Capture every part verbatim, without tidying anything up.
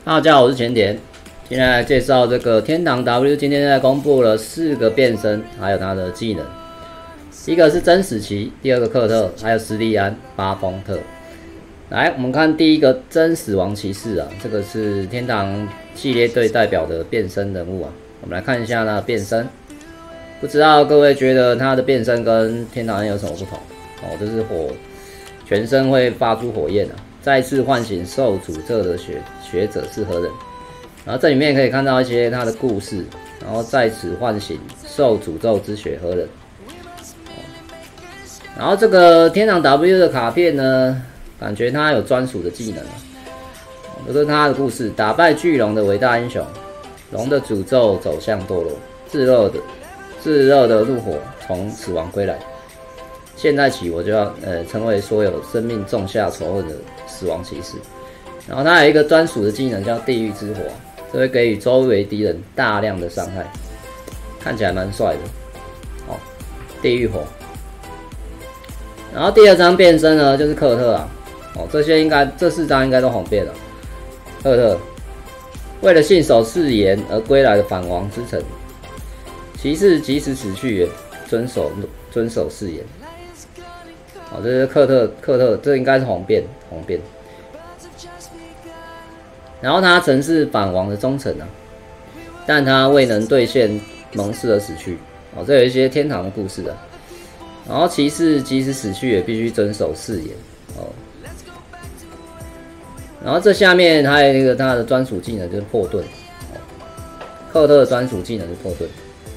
大家好，我是前田。今天来介绍这个天堂 W， 今天在公布了四个变身，还有它的技能。一个是真史奇，第二个克特，还有斯利安、巴丰特。来，我们看第一个真死亡骑士啊，这个是天堂系列队代表的变身人物啊。我们来看一下它的变身，不知道各位觉得它的变身跟天堂有什么不同？哦，就是火，全身会发出火焰啊。再次唤醒受诅咒的学学者是何人？然后这里面可以看到一些他的故事，然后在此唤醒受诅咒之学何人？然后这个天堂 W 的卡片呢，感觉他有专属的技能啊。这是他的故事：打败巨龙的伟大英雄，龙的诅咒走向堕落，炙热的炙热的怒火从死亡归来。现在起，我就要呃成为所有生命种下仇恨的死亡骑士。然后他有一个专属的技能叫地狱之火，这会给予周围敌人大量的伤害，看起来蛮帅的。哦，地狱火。然后第二张变身呢，就是克特啊。哦，这些应该这四张应该都红遍了。克特为了信守誓言而归来的反王之臣，骑士即使死去也遵守遵守誓言。哦，这是克特克特，这应该是红变红变。然后他曾是反王的忠臣啊，但他未能兑现盟誓而死去。哦，这有一些天堂的故事啊。然后骑士即使死去也必须遵守誓言。哦，然后这下面还有一个他的专属技能就是破盾。哦，克特的专属技能是破盾，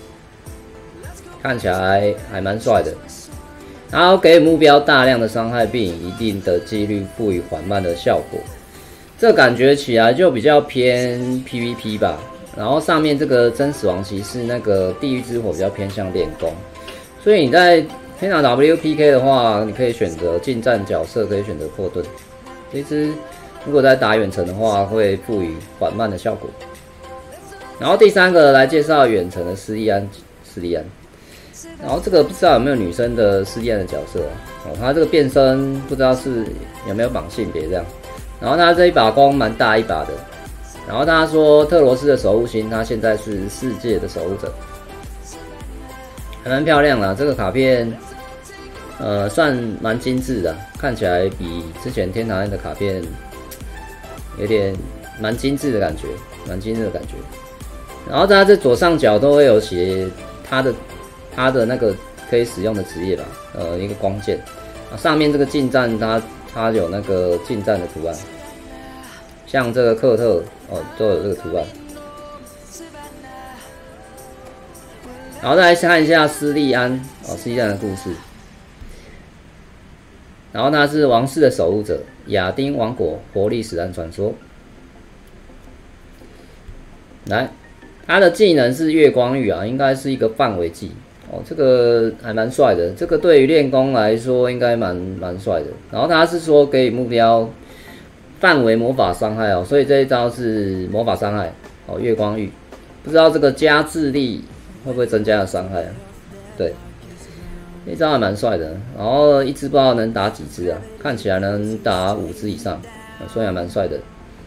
看起来还蛮帅的。然后给予目标大量的伤害，并以一定的几率赋予缓慢的效果，这感觉起来就比较偏 P V P 吧。然后上面这个真死亡骑士那个地狱之火比较偏向练功，所以你在天堂 W P K 的话，你可以选择近战角色，可以选择破盾。其实如果在打远程的话，会赋予缓慢的效果。然后第三个来介绍远程的斯利安，斯利安。然后这个不知道有没有女生的斯利安的角色啊？哦，他这个变身不知道是有没有绑性别这样。然后他这一把弓蛮大一把的。然后他说特罗斯的守护星，他现在是世界的守护者，还蛮漂亮啦。这个卡片，呃，算蛮精致的，看起来比之前天堂 N 的卡片有点蛮精致的感觉，蛮精致的感觉。然后他这左上角都会有写他的。它的那个可以使用的职业吧，呃，一个光剑，啊，上面这个近战它它有那个近战的图案，像这个克特哦都有这个图案。然后再来看一下斯利安哦，斯利安的故事。然后他是王室的守护者，亚丁王国活力史莱传说。来，他的技能是月光玉啊，应该是一个范围技。哦，这个还蛮帅的，这个对于练功来说应该蛮蛮帅的。然后他是说给予目标范围魔法伤害哦，所以这一招是魔法伤害哦，月光玉，不知道这个加智力会不会增加了伤害啊？对，这一招还蛮帅的。然后一只不知道能打几只啊？看起来能打五只以上，所以还蛮帅的。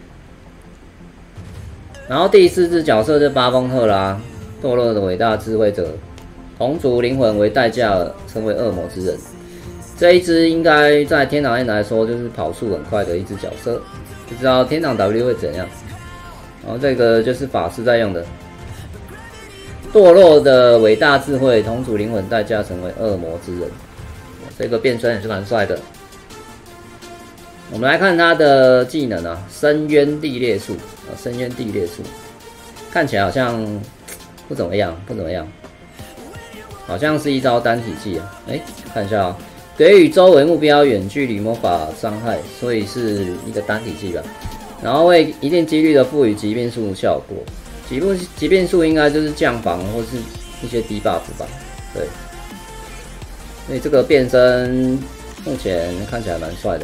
然后第四只角色是巴丰特啦，堕落的伟大智慧者。同族灵魂为代价成为恶魔之人，这一只应该在天堂 N 来说就是跑速很快的一只角色，不知道天堂 W 会怎样。然后这个就是法师在用的，堕落的伟大智慧，同族灵魂代价成为恶魔之人，这个变身也是蛮帅的。我们来看他的技能啊，深渊地裂术，深渊地裂术，看起来好像不怎么样，不怎么样。好像是一招单体技啊，哎、欸，看一下啊、喔，给予周围目标远距离魔法伤害，所以是一个单体技吧。然后会一定几率的赋予疾病术效果，疾病疾病术应该就是降防或是一些低 buff 吧，对。所以这个变身目前看起来蛮帅的。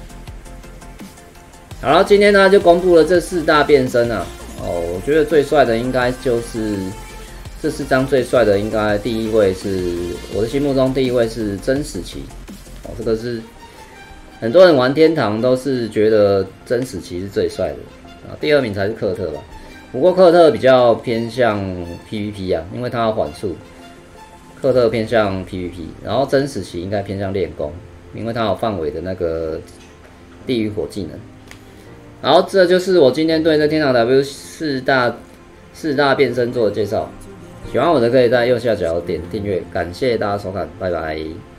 好了，今天呢就公布了这四大变身啊，哦，我觉得最帅的应该就是。这四张最帅的，应该第一位是我的心目中第一位是真史奇，哦，这个是很多人玩天堂都是觉得真史奇是最帅的， 啊，第二名才是克特吧。不过克特比较偏向 P V P 啊，因为它有缓速。克特偏向 P V P， 然后真实期应该偏向练功，因为它有范围的那个地狱火技能。然后这就是我今天对这天堂 W 四大四大变身做的介绍。喜欢我的可以在右下角点订阅，感谢大家收看，拜拜。